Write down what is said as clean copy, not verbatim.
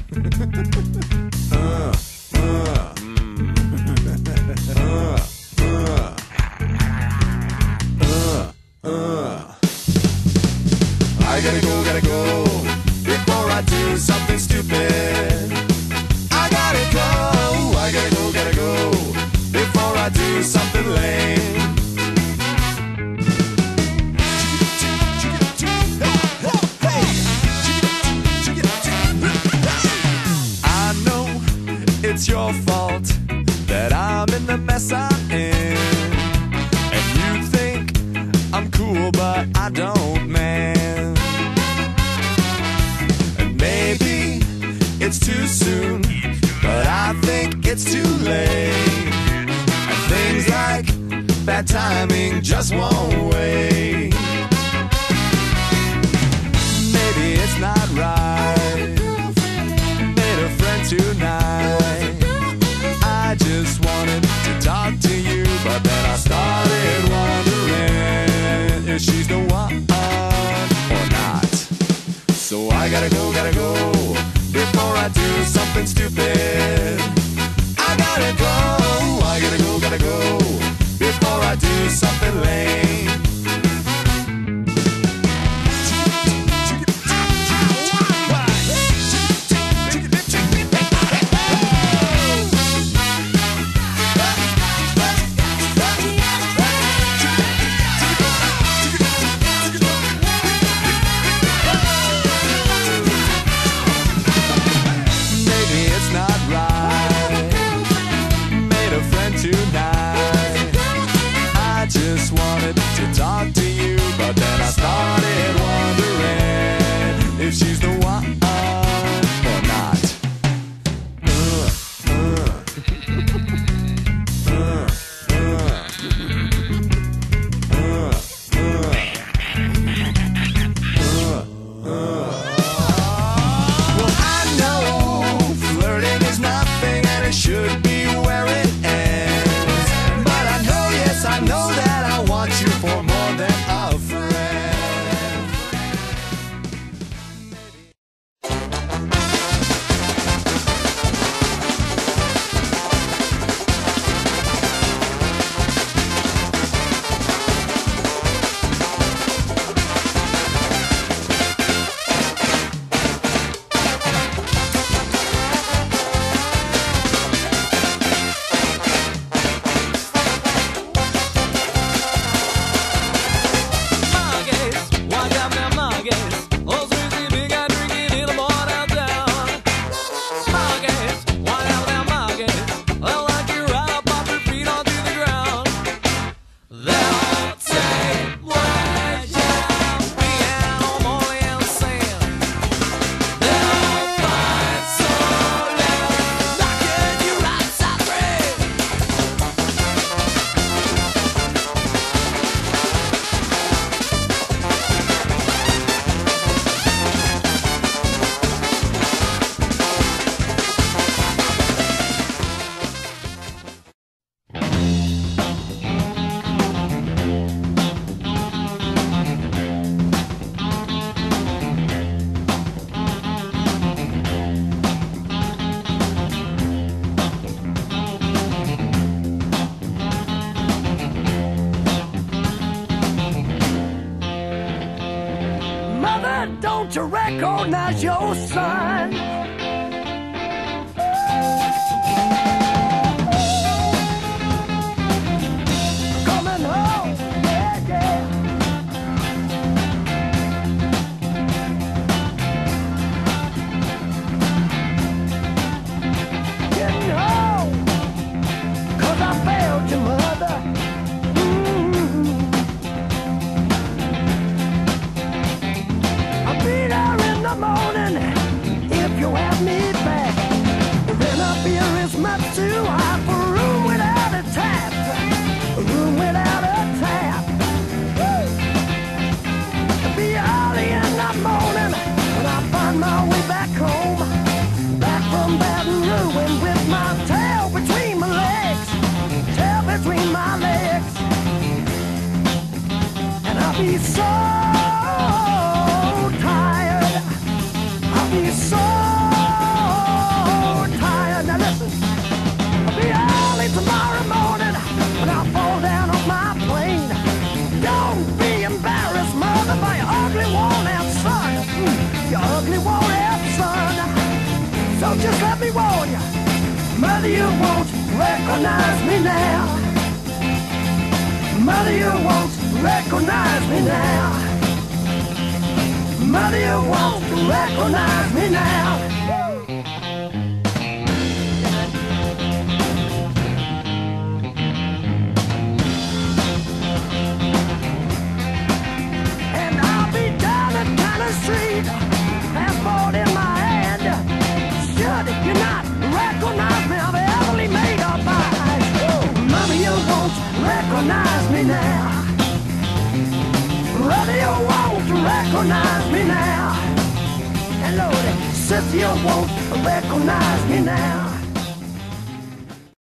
I gotta go, before I do something stupid. I gotta go, before I do something lame. I know it's your fault that I'm in the mess I'm in. And you think I'm cool, but I don't, man. And maybe it's too soon, but I think it's too late. And things like bad timing just won't wait. Maybe it's not right. Made a friend tonight. I just wanted to talk to you, but then I started wondering if she's the one or not. So I gotta go, before I do something stupid. I gotta go, before I do something lame. Talk to you, but then I started wondering if she's the one or not. Well, I know flirting is nothing and it should be where it ends. But I know, yes, I know that I want you for more than a friend. Don't you recognize your son? Coming home, yeah, yeah. Getting home, 'cause I failed your mother. Morning, if you have me back, then up here is much too hot for a room without a tap. A room without a tap. It'll be early in the morning when I find my way back home, back from Baton Rouge with my tail between my legs, tail between my legs, and I'll be so tired. I'll be so Mother, you won't recognize me now. Mother, you won't recognize me now. Mother, you won't recognize me now. And I'll be down the kind of street, passport in my hand. Should you not recognize me, I'll be heavily made up eyes. Mama, you won't recognize me now. Brother, you won't recognize me now. And Lord, sister, you won't recognize me now.